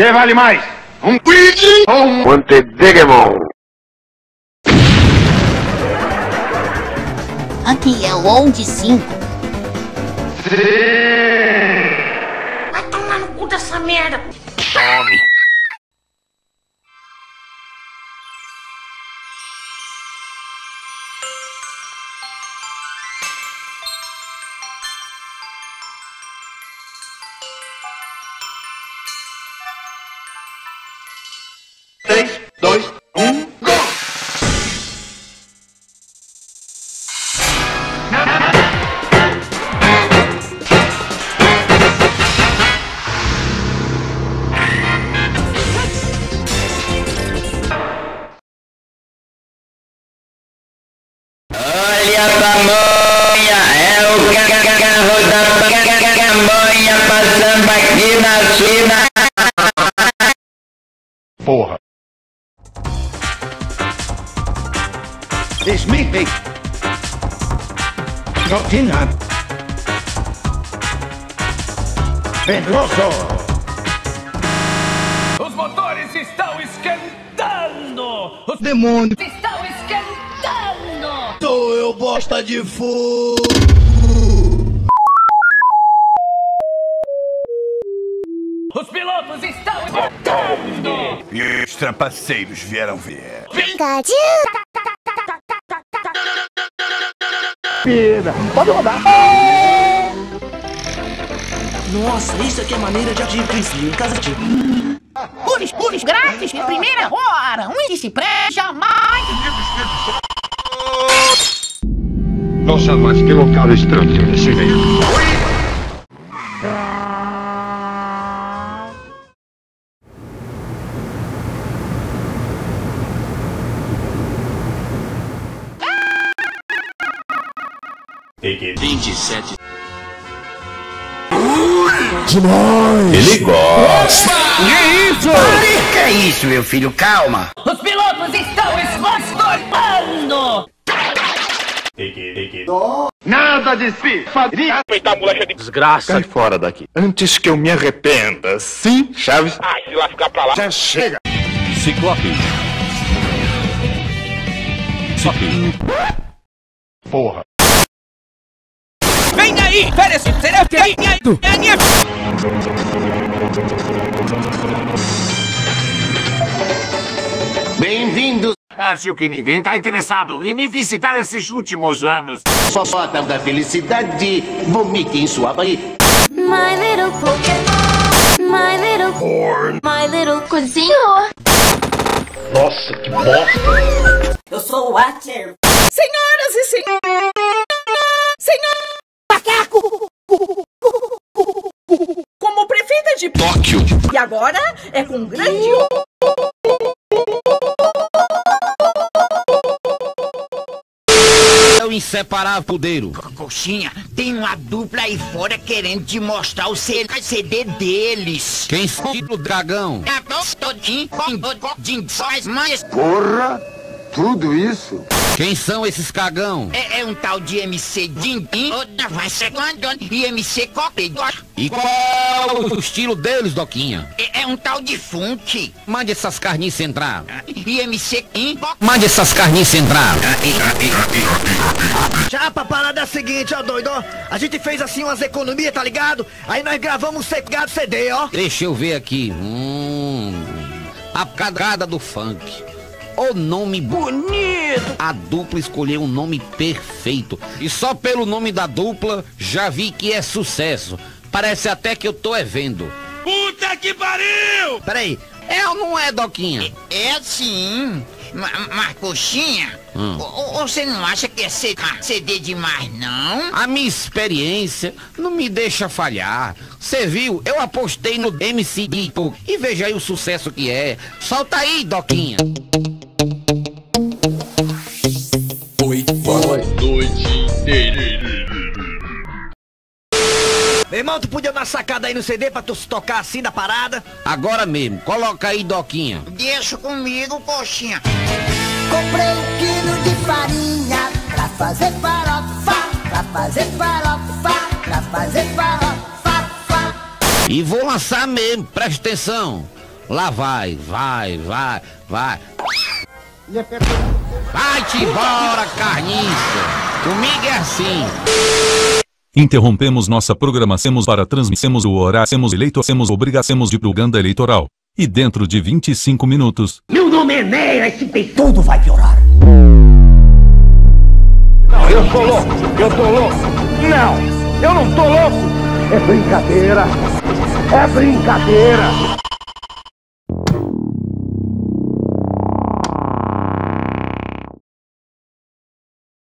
Você vale mais um Luigi ou um Montedigimon? Aqui é o Onde 5. Vai tomar no cu dessa merda. Tome. Três, dois, go! Olha a pamonha, é o carro da pamonha passando aqui na China. Porra. It's me, Pete. Doctina. Pedroso. Os motores estão esquentando! Os Demônio. estão esquentando! Sou eu, bosta de fogo. Os pilotos estão esquentando! E os trapaceiros vieram ver. Pode rodar. Nossa, isso aqui é maneira de atingir príncipe em casa de... Puros, grátis, em primeira hora. Um que se preste jamais. No sé más que local extraño de ese veículo. Peguei. 27. Ele gosta. Que é isso, meu filho? Calma. Os pilotos estão esgostando! Peguei. Nada de se fazer. Desgraça. Sai fora daqui. Antes que eu me arrependa. Sim, Chaves? Ai, se lá ficar pra lá. Já chega. Ciclope. Porra. Vem aí! Parece será que é minha... Bem-vindos! Acho que ninguém está interessado em me visitar esses últimos anos. Só falta da felicidade, vomite em sua barriga. My little Pokémon, my little cozinho. Nossa, que bosta. Eu sou o Watcher. Senhoras e senhores. Senhor Macaco. Como prefeita de Tóquio. E agora é com grande honra. É o inseparável podeiro. Coxinha, tem uma dupla aí fora querendo te mostrar o CD deles. Quem são o dragão? Porra, tudo isso? Quem são esses cagão? É um tal de MC Dindim, outra vai ser e MC Coque. E qual é o estilo deles, Doquinha? É um tal de funk. Mande essas carniças entrar. E MC Kim. Mande essas carniças entrar. Chapa, a parada é a seguinte, ó, doido, ó. A gente fez assim umas economias, tá ligado? Aí nós gravamos um CD, ó. Deixa eu ver aqui. A cagada do funk. O nome bonito! A dupla escolheu um nome perfeito. E só pelo nome da dupla já vi que é sucesso. Parece até que eu tô vendo. Puta que pariu! Peraí, é ou não é, Doquinha? É sim. Mas, coxinha, você não acha que é CD demais, não? A minha experiência não me deixa falhar. Você viu? Eu apostei no MC Dipo e veja aí o sucesso que é. Solta aí, Doquinha. Oi, boa noite. Meu irmão, tu podia dar uma sacada aí no CD pra tu se tocar assim da parada? Agora mesmo, coloca aí, Doquinha. Deixa comigo, coxinha. Comprei 1 quilo de farinha pra fazer farofa, pra fazer farofa, pra fazer farofa. E vou lançar mesmo, presta atenção. Lá vai. Vai-te embora, carniça. Comigo é assim. Interrompemos nossa programação para transmissemos o horário, eleitorsemos obrigaçemos de propaganda eleitoral. E dentro de 25 minutos... Meu nome é Neira, esse tudo vai piorar. Não, eu sou louco. Eu tô louco. Não, eu não tô louco. É brincadeira. É brincadeira.